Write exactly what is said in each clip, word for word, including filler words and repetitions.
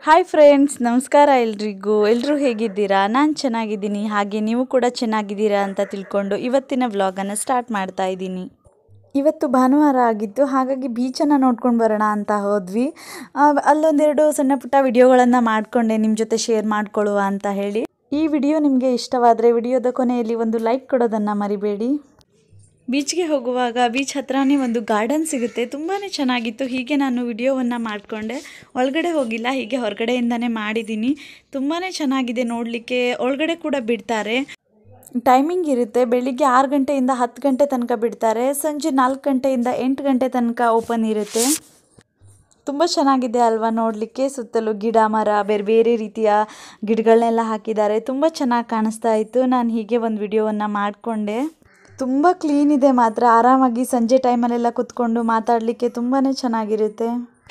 Hi friends, ನಮಸ್ಕಾರ ಎಲ್ರಿಗೂ. ಎಲ್ಲರೂ ಹೇಗಿದ್ದೀರಾ? ನಾನು ಚೆನ್ನಾಗಿದ್ದೀನಿ, ಹಾಗೆ ನೀವು ಕೂಡ ಚೆನ್ನಾಗಿದ್ದೀರಾ ಅಂತ ತಿಳ್ಕೊಂಡು ಇವತ್ತಿನ ವ್ಲಾಗನ್ನು ಸ್ಟಾರ್ಟ್ ಮಾಡ್ತಾ ಇದ್ದೀನಿ. ಇವತ್ತು ಭಾನುವಾರ ಆಗಿತ್ತು, ಹಾಗಾಗಿ ಬೀಚನ್ನು ನೋಡ್ಕೊಂಡು ಬರೋಣ ಅಂತ ಹೋದ್ವಿ. ಅಲ್ಲೊಂದೆರಡು ಸಣ್ಣ ಪುಟ್ಟ ವಿಡಿಯೋಗಳನ್ನು ಮಾಡಿಕೊಂಡೆ ನಿಮ್ಮ ಜೊತೆ ಶೇರ್ ಮಾಡ್ಕೊಳ್ಳುವ ಅಂತ ಹೇಳಿ. ಈ ವಿಡಿಯೋ ನಿಮಗೆ ಇಷ್ಟವಾದರೆ ವಿಡಿಯೋದ ಕೊನೆಯಲ್ಲಿ ಒಂದು ಲೈಕ್ ಕೊಡೋದನ್ನು ಮರಿಬೇಡಿ. ಬೀಚ್ಗೆ ಹೋಗುವಾಗ ಬೀಚ್ ಹತ್ರನೇ ಒಂದು ಗಾರ್ಡನ್ ಸಿಗುತ್ತೆ, ತುಂಬಾ ಚೆನ್ನಾಗಿತ್ತು. ಹೀಗೆ ನಾನು ವಿಡಿಯೋವನ್ನು ಮಾಡಿಕೊಂಡೆ, ಒಳಗಡೆ ಹೋಗಿಲ್ಲ, ಹೀಗೆ ಹೊರಗಡೆಯಿಂದನೇ ಮಾಡಿದ್ದೀನಿ. ತುಂಬಾ ಚೆನ್ನಾಗಿದೆ ನೋಡಲಿಕ್ಕೆ. ಒಳಗಡೆ ಕೂಡ ಬಿಡ್ತಾರೆ, ಟೈಮಿಂಗ್ ಇರುತ್ತೆ. ಬೆಳಿಗ್ಗೆ ಆರು ಗಂಟೆಯಿಂದ ಹತ್ತು ಗಂಟೆ ತನಕ ಬಿಡ್ತಾರೆ, ಸಂಜೆ ನಾಲ್ಕು ಗಂಟೆಯಿಂದ ಎಂಟು ಗಂಟೆ ತನಕ ಓಪನ್ ಇರುತ್ತೆ. ತುಂಬ ಚೆನ್ನಾಗಿದೆ ಅಲ್ವಾ ನೋಡಲಿಕ್ಕೆ. ಸುತ್ತಲೂ ಗಿಡ ಮರ ಬೇರೆ ಬೇರೆ ರೀತಿಯ ಗಿಡಗಳನ್ನೆಲ್ಲ ಹಾಕಿದ್ದಾರೆ, ತುಂಬ ಚೆನ್ನಾಗಿ ಕಾಣಿಸ್ತಾ ಇತ್ತು. ನಾನು ಹೀಗೆ ಒಂದು ವಿಡಿಯೋವನ್ನು ಮಾಡಿಕೊಂಡೆ. ತುಂಬ ಕ್ಲೀನ್ ಇದೆ ಮಾತ್ರ. ಆರಾಮಾಗಿ ಸಂಜೆ ಟೈಮಲ್ಲೆಲ್ಲ ಕುತ್ಕೊಂಡು ಮಾತಾಡಲಿಕ್ಕೆ ತುಂಬಾ ಚೆನ್ನಾಗಿರುತ್ತೆ.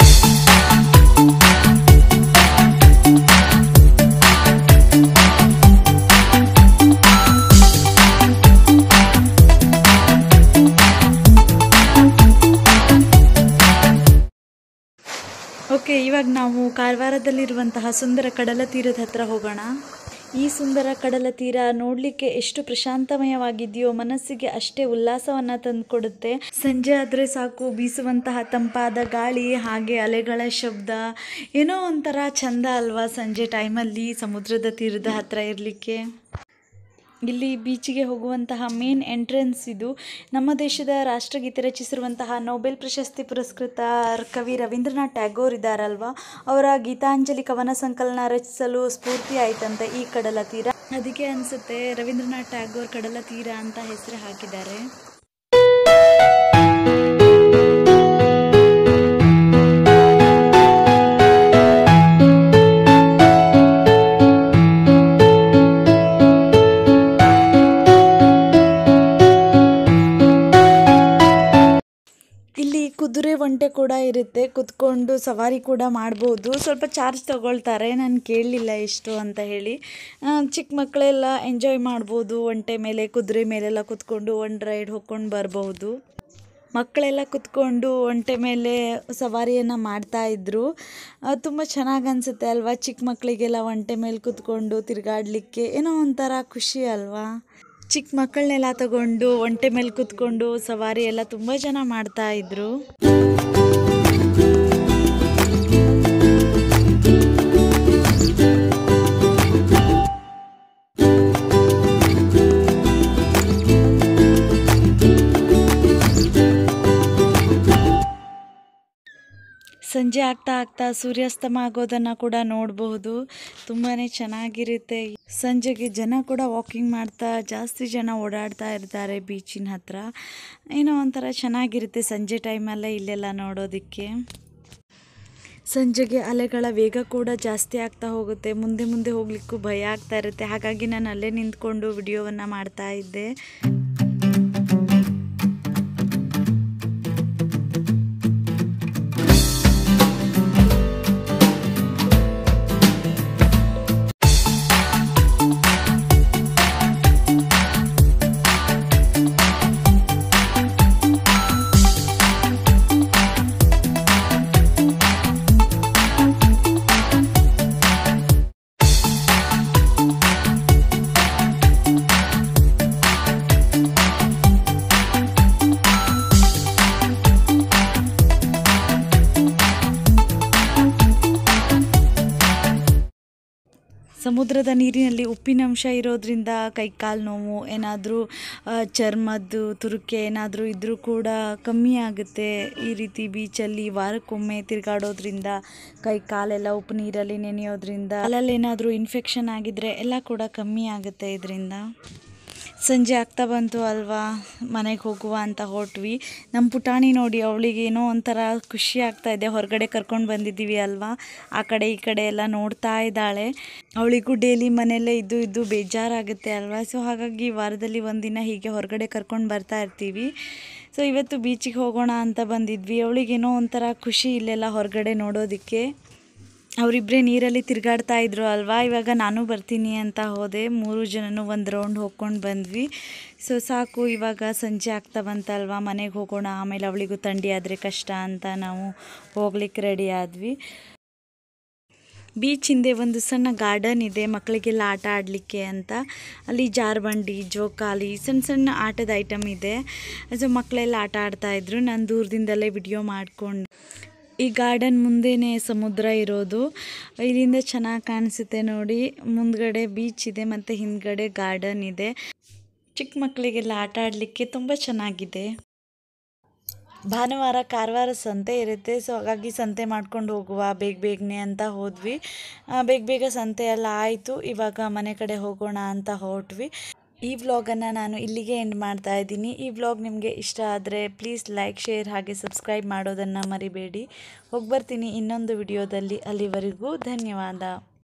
ಓಕೆ, ಇವಾಗ ನಾವು ಕಾರವಾರದಲ್ಲಿರುವಂತಹ ಸುಂದರ ಕಡಲ ತೀರದ ಹತ್ರ ಹೋಗೋಣ. ಈ ಸುಂದರ ಕಡಲ ತೀರ ನೋಡಲಿಕ್ಕೆ ಎಷ್ಟು ಪ್ರಶಾಂತಮಯವಾಗಿದೆಯೋ, ಮನಸ್ಸಿಗೆ ಅಷ್ಟೇ ಉಲ್ಲಾಸವನ್ನು ತಂದುಕೊಡುತ್ತೆ. ಸಂಜೆ ಆದರೆ ಸಾಕು, ಬೀಸುವಂತಹ ತಂಪಾದ ಗಾಳಿ, ಹಾಗೆ ಅಲೆಗಳ ಶಬ್ದ, ಏನೋ ಒಂಥರ ಚಂದ ಅಲ್ವಾ ಸಂಜೆ ಟೈಮಲ್ಲಿ ಸಮುದ್ರದ ತೀರದ ಹತ್ರ ಇರಲಿಕ್ಕೆ. ಇಲ್ಲಿ ಬೀಚಿಗೆ ಹೋಗುವಂತಹ ಮೇನ್ ಎಂಟ್ರೆನ್ಸ್ ಇದು. ನಮ್ಮ ದೇಶದ ರಾಷ್ಟ್ರಗೀತೆ ರಚಿಸಿರುವಂತಹ ನೊಬೆಲ್ ಪ್ರಶಸ್ತಿ ಪುರಸ್ಕೃತ ಕವಿ ರವೀಂದ್ರನಾಥ್ ಟ್ಯಾಗೋರ್ ಇದ್ದಾರಲ್ವ, ಅವರ ಗೀತಾಂಜಲಿ ಕವನ ಸಂಕಲನ ರಚಿಸಲು ಸ್ಫೂರ್ತಿ ಆಯ್ತಂತೆ ಈ ಕಡಲ ತೀರ. ಅದಕ್ಕೆ ಅನಿಸುತ್ತೆ ರವೀಂದ್ರನಾಥ್ ಟ್ಯಾಗೋರ್ ಕಡಲ ತೀರ ಅಂತ ಹೆಸರು ಹಾಕಿದ್ದಾರೆ. ಕುದುರೆ ಒಂಟೆ ಕೂಡ ಇರುತ್ತೆ, ಕುತ್ಕೊಂಡು ಸವಾರಿ ಕೂಡ ಮಾಡ್ಬೋದು. ಸ್ವಲ್ಪ ಚಾರ್ಜ್ ತಗೊಳ್ತಾರೆ, ನಾನು ಕೇಳಲಿಲ್ಲ ಎಷ್ಟು ಅಂತ ಹೇಳಿ. ಚಿಕ್ಕ ಮಕ್ಕಳೆಲ್ಲ ಎಂಜಾಯ್ ಮಾಡ್ಬೋದು, ಒಂಟೆ ಮೇಲೆ ಕುದುರೆ ಮೇಲೆಲ್ಲ ಕುತ್ಕೊಂಡು ಒಂದು ರೈಡ್ ಹೋಗ್ಕೊಂಡು ಬರ್ಬೋದು. ಮಕ್ಕಳೆಲ್ಲ ಕುತ್ಕೊಂಡು ಒಂಟೆ ಮೇಲೆ ಸವಾರಿಯನ್ನು ಮಾಡ್ತಾಯಿದ್ರು. ತುಂಬ ಚೆನ್ನಾಗಿ ಅನಿಸುತ್ತೆ ಅಲ್ವಾ, ಚಿಕ್ಕ ಮಕ್ಕಳಿಗೆಲ್ಲ ಒಂಟೆ ಮೇಲೆ ಕುತ್ಕೊಂಡು ತಿರುಗಾಡಲಿಕ್ಕೆ ಏನೋ ಒಂಥರ ಖುಷಿ ಅಲ್ವಾ. ಚಿಕ್ಕ ಮಕ್ಕಳನ್ನೆಲ್ಲ ತಗೊಂಡು ಒಂಟೆ ಮೇಲೆ ಕುತ್ಕೊಂಡು ಸವಾರಿ ಎಲ್ಲ ತುಂಬ ಜನ ಮಾಡ್ತಾ ಇದ್ರು. ಸಂಜೆ ಆಗ್ತಾ ಆಗ್ತಾ ಸೂರ್ಯಾಸ್ತಮ ಆಗೋದನ್ನು ಕೂಡ ನೋಡಬಹುದು. ತುಂಬಾ ಚೆನ್ನಾಗಿರುತ್ತೆ. ಸಂಜೆಗೆ ಜನ ಕೂಡ ವಾಕಿಂಗ್ ಮಾಡ್ತಾ, ಜಾಸ್ತಿ ಜನ ಓಡಾಡ್ತಾ ಇರ್ತಾರೆ ಬೀಚಿನ ಹತ್ರ. ಏನೋ ಒಂಥರ ಚೆನ್ನಾಗಿರುತ್ತೆ ಸಂಜೆ ಟೈಮಲ್ಲೇ ಇಲ್ಲೆಲ್ಲ ನೋಡೋದಕ್ಕೆ. ಸಂಜೆಗೆ ಅಲೆಗಳ ವೇಗ ಕೂಡ ಜಾಸ್ತಿ ಆಗ್ತಾ ಹೋಗುತ್ತೆ, ಮುಂದೆ ಮುಂದೆ ಹೋಗ್ಲಿಕ್ಕೂ ಭಯ ಆಗ್ತಾ ಇರುತ್ತೆ. ಹಾಗಾಗಿ ನಾನು ಅಲ್ಲೇ ನಿಂತ್ಕೊಂಡು ವಿಡಿಯೋವನ್ನು ಮಾಡ್ತಾ ಇದ್ದೆ. ಸಮುದ್ರದ ನೀರಿನಲ್ಲಿ ಉಪ್ಪಿನಂಶ ಇರೋದ್ರಿಂದ ಕೈಕಾಲು ನೋವು, ಏನಾದರೂ ಚರ್ಮದ್ದು ತುರುಕೆ ಏನಾದರೂ ಇದ್ದರೂ ಕೂಡ ಕಮ್ಮಿ ಆಗುತ್ತೆ. ಈ ರೀತಿ ಬೀಚಲ್ಲಿ ವಾರಕ್ಕೊಮ್ಮೆ ತಿರುಗಾಡೋದ್ರಿಂದ, ಕೈ ಕಾಲೆಲ್ಲ ಉಪ್ಪು ನೀರಲ್ಲಿ ನೆನೆಯೋದ್ರಿಂದ, ಅಲ್ಲಲ್ಲಿ ಏನಾದರೂ ಇನ್ಫೆಕ್ಷನ್ ಆಗಿದ್ದರೆ ಎಲ್ಲ ಕೂಡ ಕಮ್ಮಿ ಆಗುತ್ತೆ ಇದರಿಂದ. ಸಂಜೆ ಆಗ್ತಾ ಬಂತು ಅಲ್ವಾ, ಮನೆಗೆ ಹೋಗುವ ಅಂತ ಹೊರಟ್ವಿ. ನಮ್ಮ ಪುಟಾಣಿ ನೋಡಿ, ಅವಳಿಗೆ ಏನೋ ಒಂಥರ ಖುಷಿ ಆಗ್ತಾ ಇದೆ. ಹೊರಗಡೆ ಕರ್ಕೊಂಡು ಬಂದಿದ್ದೀವಿ ಅಲ್ವಾ, ಆ ಕಡೆ ಈ ಕಡೆ ಎಲ್ಲ ನೋಡ್ತಾ ಇದ್ದಾಳೆ. ಅವಳಿಗೂ ಡೈಲಿ ಮನೆಯಲ್ಲೇ ಇದ್ದು ಇದ್ದು ಬೇಜಾರಾಗುತ್ತೆ ಅಲ್ವಾ. ಸೊ ಹಾಗಾಗಿ ವಾರದಲ್ಲಿ ಒಂದಿನ ಹೀಗೆ ಹೊರಗಡೆ ಕರ್ಕೊಂಡು ಬರ್ತಾ ಇರ್ತೀವಿ. ಸೊ ಇವತ್ತು ಬೀಚಿಗೆ ಹೋಗೋಣ ಅಂತ ಬಂದಿದ್ವಿ. ಅವಳಿಗೇನೋ ಒಂಥರ ಖುಷಿ ಇಲ್ಲೆಲ್ಲ ಹೊರಗಡೆ ನೋಡೋದಕ್ಕೆ. ಅವರಿಬ್ಬರೇ ನೀರಲ್ಲಿ ತಿರುಗಾಡ್ತಾ ಇದ್ರು ಅಲ್ವಾ. ಇವಾಗ ನಾನು ಬರ್ತೀನಿ ಅಂತ ಹೋದೆ. ಮೂರು ಜನನು ಒಂದು ರೌಂಡ್ ಹೋಗ್ಕೊಂಡು ಬಂದ್ವಿ. ಸೊ ಸಾಕು, ಇವಾಗ ಸಂಜೆ ಆಗ್ತಾ ಬಂತಲ್ವಾ, ಮನೆಗೆ ಹೋಗೋಣ, ಆಮೇಲೆ ಅವಳಿಗೂ ಥಂಡಿ ಆದರೆ ಕಷ್ಟ ಅಂತ ನಾವು ಹೋಗ್ಲಿಕ್ಕೆ ರೆಡಿ ಆದ್ವಿ. ಬೀಚ್ ಹಿಂದೆ ಒಂದು ಸಣ್ಣ ಗಾರ್ಡನ್ ಇದೆ ಮಕ್ಕಳಿಗೆಲ್ಲ ಆಟ ಆಡಲಿಕ್ಕೆ ಅಂತ. ಅಲ್ಲಿ ಜಾರ್ಬಂಡಿ, ಜೋಕಾಲಿ, ಸಣ್ಣ ಸಣ್ಣ ಆಟದ ಐಟಮ್ ಇದೆ. ಸೊ ಮಕ್ಕಳೆಲ್ಲ ಆಟ ಆಡ್ತಾಯಿದ್ರು. ನಾನು ದೂರದಿಂದಲೇ ವಿಡಿಯೋ ಮಾಡಿಕೊಂಡು. ಈ ಗಾರ್ಡನ್ ಮುಂದೆನೇ ಸಮುದ್ರ ಇರೋದು. ಇಲ್ಲಿಂದ ಚೆನ್ನಾಗಿ ಕಾಣಿಸುತ್ತೆ ನೋಡಿ. ಮುಂದ್ಗಡೆ ಬೀಚ್ ಇದೆ ಮತ್ತು ಹಿಂದ್ಗಡೆ ಗಾರ್ಡನ್ ಇದೆ. ಚಿಕ್ಕ ಮಕ್ಕಳಿಗೆಲ್ಲ ಆಟ ಆಡಲಿಕ್ಕೆ ತುಂಬ ಚೆನ್ನಾಗಿದೆ. ಭಾನುವಾರ ಕಾರವಾರ ಸಂತೆ ಇರುತ್ತೆ. ಸೊ ಹಾಗಾಗಿ ಸಂತೆ ಮಾಡ್ಕೊಂಡು ಹೋಗುವ ಬೇಗ ಬೇಗನೆ ಅಂತ ಹೋದ್ವಿ. ಬೇಗ ಬೇಗ ಸಂತೆ ಎಲ್ಲ ಆಯಿತು. ಇವಾಗ ಮನೆ ಕಡೆ ಹೋಗೋಣ ಅಂತ ಹೊರಟ್ವಿ. ಈ ವ್ಲಾಗನ್ನು ನಾನು ಇಲ್ಲಿಗೆ ಎಂಡ್ ಮಾಡ್ತಾ ಇದ್ದೀನಿ. ಈ ವ್ಲಾಗ್ ನಿಮಗೆ ಇಷ್ಟ ಆದರೆ ಪ್ಲೀಸ್ ಲೈಕ್, ಶೇರ್ ಹಾಗೆ ಸಬ್ಸ್ಕ್ರೈಬ್ ಮಾಡೋದನ್ನು ಮರಿಬೇಡಿ. ಹೋಗಿ ಬರ್ತೀನಿ ಇನ್ನೊಂದು ವಿಡಿಯೋದಲ್ಲಿ. ಅಲ್ಲಿವರೆಗೂ ಧನ್ಯವಾದ.